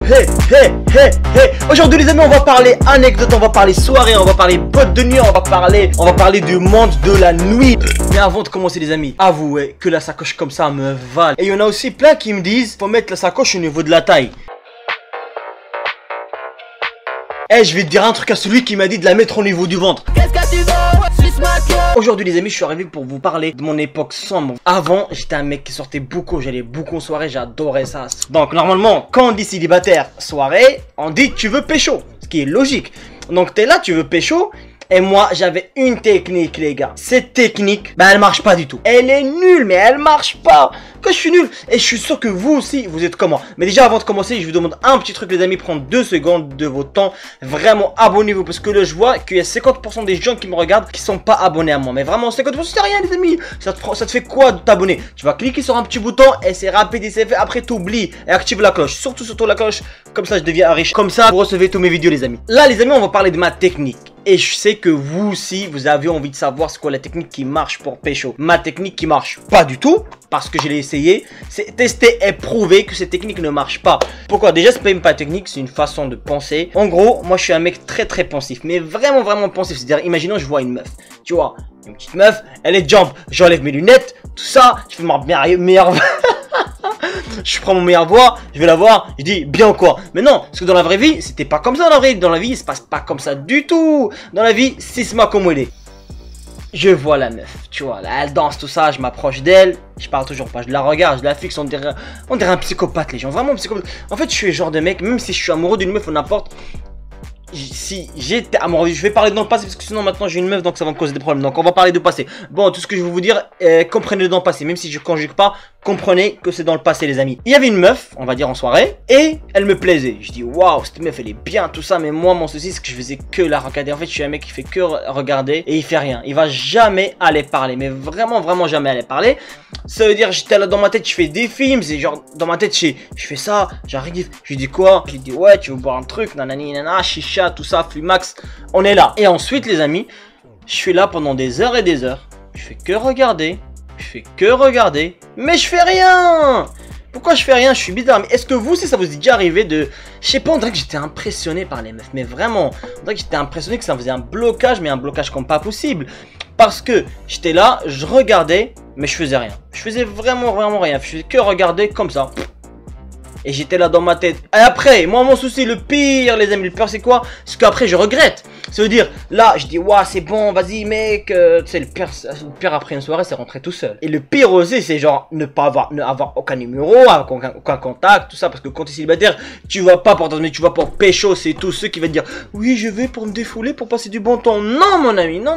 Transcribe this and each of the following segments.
Hey. Aujourd'hui les amis, on va parler anecdote, on va parler soirée, on va parler boîte de nuit, on va parler du monde de la nuit. Mais avant de commencer les amis, avouez que la sacoche comme ça me vale. Et il y en a aussi plein qui me disent faut mettre la sacoche au niveau de la taille. Eh, je vais te dire un truc à celui qui m'a dit de la mettre au niveau du ventre. Qu'est-ce que tu veux? Aujourd'hui les amis, je suis arrivé pour vous parler de mon époque sombre. Avant, j'étais un mec qui sortait beaucoup, j'allais beaucoup en soirée, j'adorais ça. Donc normalement, quand on dit célibataire, soirée, on dit tu veux pécho, ce qui est logique. Donc t'es là, tu veux pécho. Et moi, j'avais une technique, les gars. Cette technique, elle marche pas du tout. Elle est nulle, mais elle marche pas. Que je suis nul. Et je suis sûr que vous aussi, vous êtes comment. Mais déjà, avant de commencer, je vous demande un petit truc, les amis. Prendre 2 secondes de votre temps. Vraiment, abonnez-vous. Parce que là, je vois qu'il y a 50% des gens qui me regardent qui sont pas abonnés à moi. Mais vraiment, 50%, c'est rien, les amis. Ça te fait quoi de t'abonner? Tu vas cliquer sur un petit bouton et c'est rapide et c'est fait. Après, t'oublies et active la cloche. Surtout la cloche. Comme ça, je deviens riche. Comme ça, vous recevez tous mes vidéos, les amis. Là, les amis, on va parler de ma technique. Et je sais que vous aussi, vous avez envie de savoir c'est quoi la technique qui marche pour pécho. Ma technique qui marche pas du tout, parce que je l'ai essayé, c'est tester et prouver que cette technique ne marche pas. Pourquoi? Déjà, c'est pas même pas technique, c'est une façon de penser. En gros, moi, je suis un mec très pensif, mais vraiment pensif. C'est-à-dire, imaginons, je vois une meuf, tu vois, une petite meuf, elle est jump, j'enlève mes lunettes, tout ça, je fais ma meilleure... Je prends mon meilleur voix, je vais la voir, je dis bien ou quoi. Mais non, parce que dans la vraie vie, c'était pas comme ça dans la vie, il se passe pas comme ça du tout. Dans la vie, Sisma comme elle est. Je vois la meuf, tu vois, là, elle danse tout ça, je m'approche d'elle, je parle toujours pas, je la regarde, je la fixe, on dirait un psychopathe les gens, vraiment un psychopathe. En fait, je suis le genre de mec, même si je suis amoureux d'une meuf ou n'importe, si j'étais amoureux, je vais parler dans le passé parce que sinon maintenant j'ai une meuf donc ça va me causer des problèmes. Donc on va parler de passé. Bon, tout ce que je vais vous dire, comprenez dans le passé. Même si je conjugue pas, comprenez que c'est dans le passé les amis. Il y avait une meuf, on va dire en soirée, et elle me plaisait. Je dis waouh, cette meuf elle est bien, tout ça. Mais moi mon souci c'est que je faisais que la regarder. En fait je suis un mec qui fait que regarder et il fait rien. Il va jamais aller parler, mais vraiment jamais aller parler. Ça veut dire j'étais là dans ma tête, je fais des films, c'est genre dans ma tête je fais ça, j'arrive, je lui dis quoi? Je lui dis ouais tu veux boire un truc, nanani nana, chicha, tout ça, Flumax, on est là. Et ensuite les amis, je suis là pendant des heures et des heures, je fais que regarder, mais je fais rien. Pourquoi je fais rien? Je suis bizarre. Mais est-ce que vous, si ça vous est déjà arrivé de... Je sais pas, on dirait que j'étais impressionné par les meufs. Mais vraiment, on dirait que j'étais impressionné que ça me faisait un blocage, mais un blocage comme pas possible. Parce que j'étais là, je regardais, mais je faisais rien. Je faisais vraiment rien. Je faisais que regarder comme ça. Et j'étais là dans ma tête. Et après, moi mon souci, le pire les amis, le pire c'est quoi? C'est qu'après je regrette. Ça veut dire, là je dis, waouh c'est bon, vas-y mec. Tu sais, le pire après une soirée c'est rentrer tout seul. Et le pire aussi c'est genre ne avoir aucun numéro, aucun contact, tout ça. Parce que quand tu es célibataire, tu vas pas pour mais tu vas pour pécho, c'est tous ceux qui vont te dire, oui je vais pour me défouler, pour passer du bon temps. Non mon ami, non.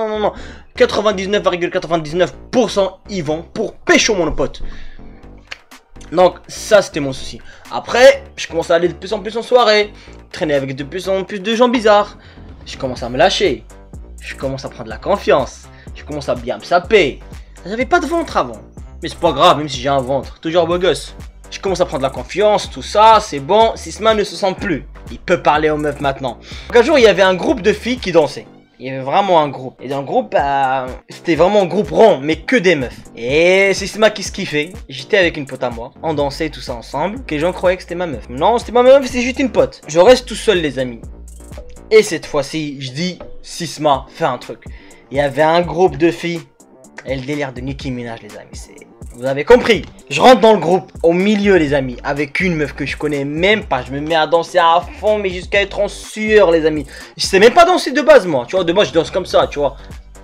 99,99% ils vont pour pécho mon pote. Donc ça c'était mon souci. Après je commence à aller de plus en plus en soirée, traîner avec de plus en plus de gens bizarres. Je commence à me lâcher, je commence à prendre la confiance, je commence à bien me saper. J'avais pas de ventre avant, mais c'est pas grave même si j'ai un ventre, toujours beau gosse. Je commence à prendre la confiance, tout ça, c'est bon. Sisma ne se sent plus, il peut parler aux meufs maintenant. Donc un jour il y avait un groupe de filles qui dansaient. Il y avait vraiment un groupe. Et dans le groupe, c'était vraiment un groupe rond, mais que des meufs. Et c'est Sisma qui se kiffait. J'étais avec une pote à moi. On dansait tout ça ensemble. Que les gens croyaient que c'était ma meuf. Non, c'était pas ma meuf, c'est juste une pote. Je reste tout seul, les amis. Et cette fois-ci, je dis, Sisma, fais un truc. Il y avait un groupe de filles. Et le délire de Nicki Minaj, les amis, c'est... Vous avez compris. Je rentre dans le groupe, au milieu les amis, avec une meuf que je connais même pas. Je me mets à danser à fond, mais jusqu'à être en sueur les amis. Je sais même pas danser de base moi, tu vois, de base je danse comme ça, tu vois.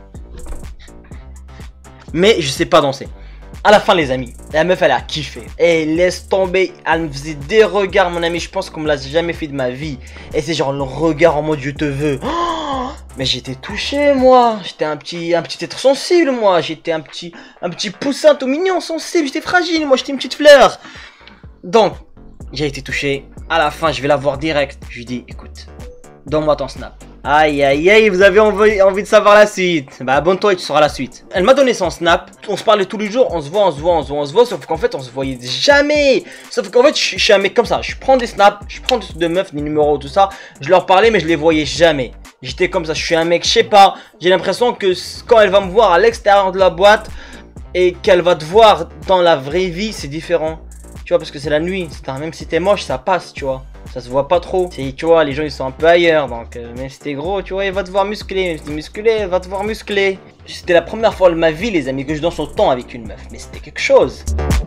Mais je sais pas danser. À la fin les amis, la meuf elle a kiffé. Et laisse tomber, elle me faisait des regards mon ami, je pense qu'on me l'a jamais fait de ma vie. Et c'est genre le regard en mode je te veux. Oh, mais j'étais touché moi, j'étais un petit être sensible moi, j'étais un petit poussin tout mignon, sensible, j'étais fragile moi, j'étais une petite fleur. Donc, j'ai été touché, à la fin je vais la voir direct, je lui dis écoute, donne-moi ton snap. Aïe, vous avez envie de savoir la suite. Bah abonne-toi et tu sauras la suite. Elle m'a donné son snap, on se parlait tous les jours, on se voit, sauf qu'en fait on se voyait jamais. Sauf qu'en fait je suis un mec comme ça, je prends des snaps, je prends des meufs, des numéros, tout ça, je leur parlais mais je les voyais jamais. J'étais comme ça, je suis un mec, je sais pas, j'ai l'impression que quand elle va me voir à l'extérieur de la boîte et qu'elle va te voir dans la vraie vie, c'est différent. tu vois, parce que c'est la nuit. Même si t'es moche, ça passe, tu vois. Ça se voit pas trop. Tu vois, les gens ils sont un peu ailleurs. Donc, même si t'es gros, tu vois, il va te voir musclé. Même si t'es musclé, il va te voir musclé. C'était la première fois de ma vie, les amis, que je danse autant avec une meuf. Mais c'était quelque chose.